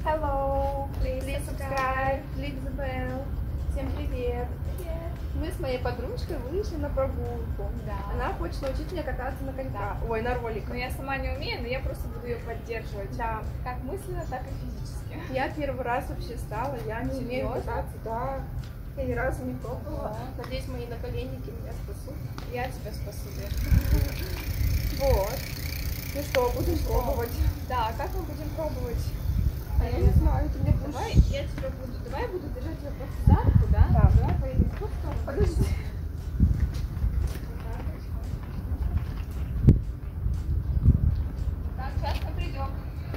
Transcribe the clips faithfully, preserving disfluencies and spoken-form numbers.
Hello, please subscribe, click the bell. Всем привет. Привет. Мы с моей подружкой вышли на прогулку. Да. Она хочет научить меня кататься на коньках. Ой, на роликах. Но я сама не умею, но я просто буду ее поддерживать. Да. Как мысленно, так и физически. Я первый раз вообще стала, я не умею Серьезно? кататься, да. Я ни разу не пробовала. Да. Надеюсь, мои наколенники меня спасут. Я тебя спасу, Лер. Вот. Ну что, будем Что? пробовать. Да, как мы будем пробовать? А я не знаю, ты мне будешь... Давай я тебя буду. Давай я буду держать тебя просто за руку, да? Да. Давай поедем в ту сторону. Подожди. Так, сейчас мы придем.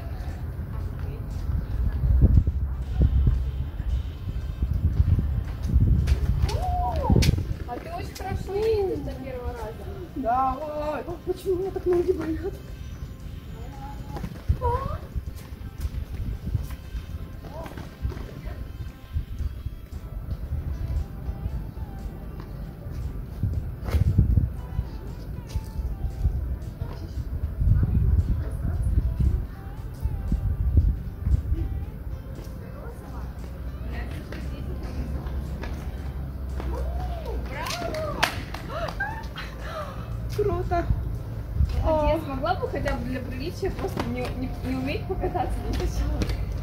А ты очень хорошо едешь до первого раза. Да, ой, ой, почему у меня так ноги болят? Круто. Я смогла бы хотя бы для приличия просто не, не, не уметь покататься для начала.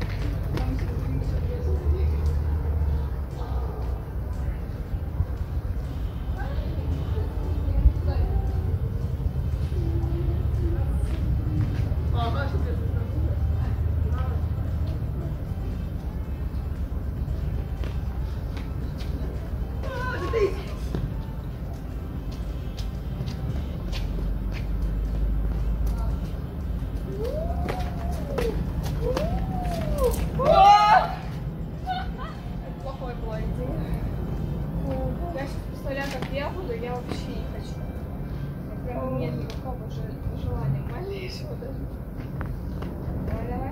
Плохой была идея. Я сейчас представляю, как я буду, я вообще не хочу. Я прям нет никакого же желания малейшего даже. Давай, давай.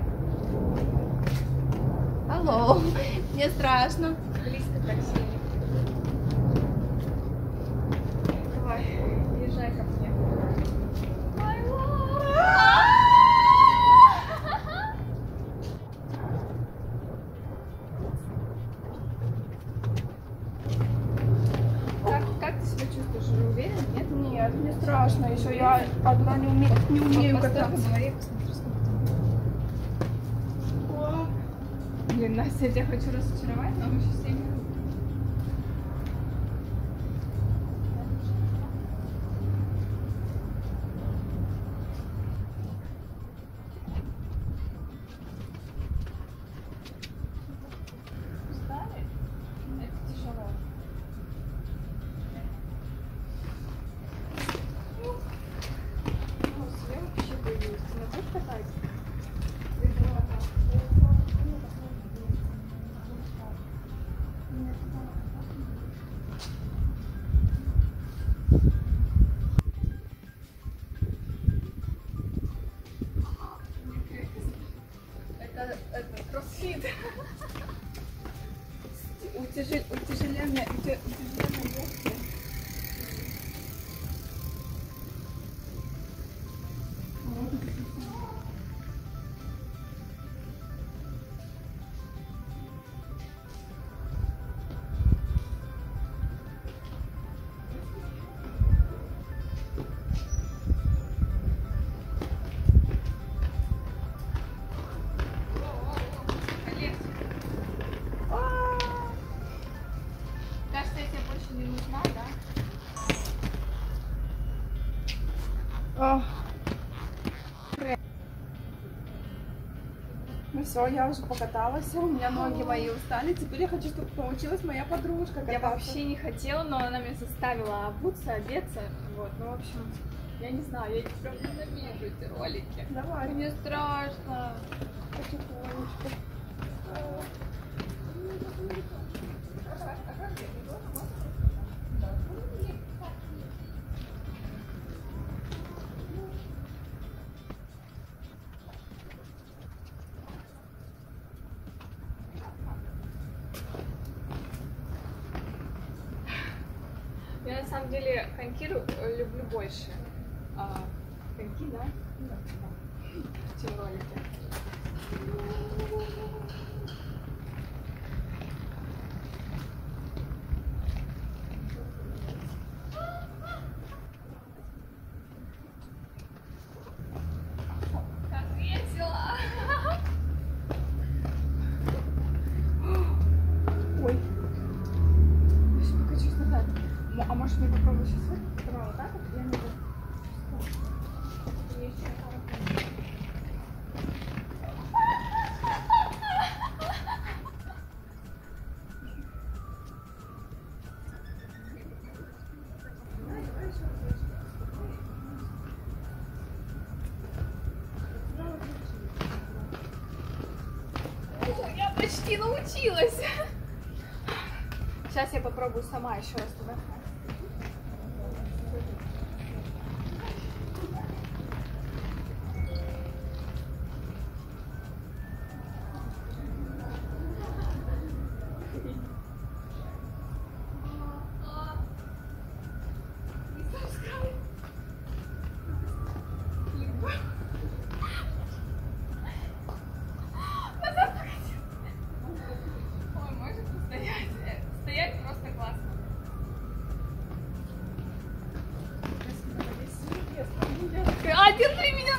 Алло, мне страшно. Близко так сильно. Давай, езжай ко мне. Как, как ты себя чувствуешь? Уже уверен? Нет? Нет, мне страшно. Еще я одна не умею, не умею Постой, кататься. поговори, посмотри, сколько там. Блин, Настя, я тебя хочу разочаровать, но еще семь минут. Устали? Это тяжело. Ну, я вообще боюсь. Ты меня будешь катать? Это, это кроссфит. Утяжел, утяжеленная, утя- утяжеленная легкая. Кажется, я тебе больше не нужна, да? А. Ну все, я уже покаталась, у меня ноги мои устали. Теперь я хочу, чтобы получилась моя подружка кататься. Я вообще не хотела, но она меня заставила обуться, одеться. Вот, ну, в общем, я не знаю, я прям ненавижу эти ролики. Давай, Мне страшно. потихонечку. Я на самом деле коньки лю- люблю больше. А, коньки, да? Чем ролики. почти научилась. Сейчас я попробую сама еще раз туда. А, держи меня!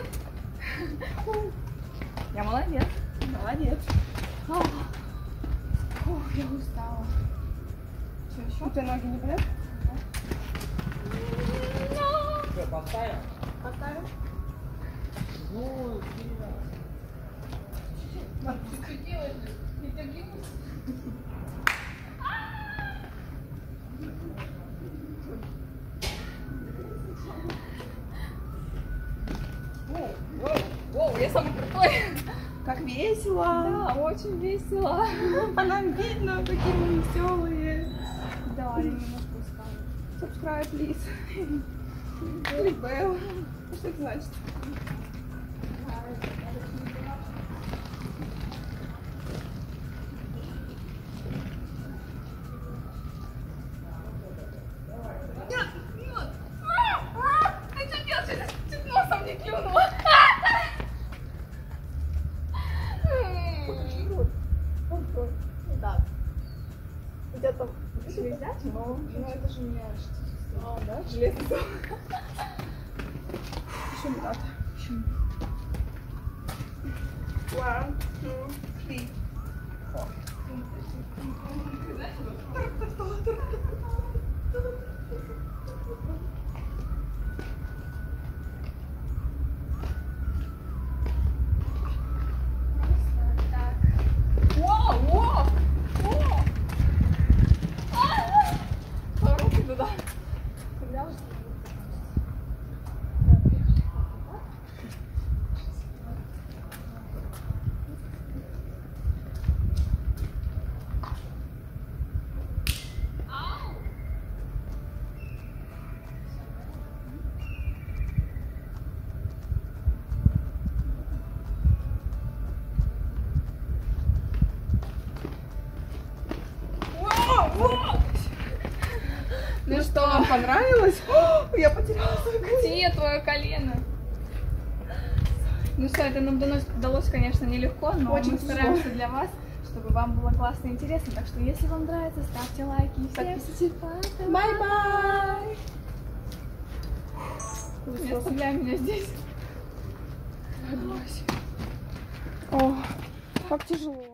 Я молодец. Молодец. Ох, я устала. Что еще? У тебя ноги не болят? Что, поставим? Поставим? Ну, Марк, ты что делаешь? Я тебя блинусь? Воу, я самый крутой. Как весело. Да, очень весело. А нам видно, какие мы веселые. Да, я немножко устала. Subscribe, please. Click bell. Что это значит? Нет, нет. Ты что делаешь? Я чуть носом не клюнула. Да. Где там железячий? Ну, Ну это же не А, да? железный дом. Еще не надо. One, two, three, four. Воу, воу, воу. А, руки туда. Когда уже? Ну что, вам понравилось? О, я потеряла свою колено. Где твое колено? Ну что, это нам далось, далось, конечно, нелегко, но Очень мы тяжело. стараемся для вас, чтобы вам было классно и интересно. Так что, если вам нравится, ставьте лайки. И всем Подписывайтесь. пока. Бай-бай. Не оставляй меня здесь. О, как тяжело.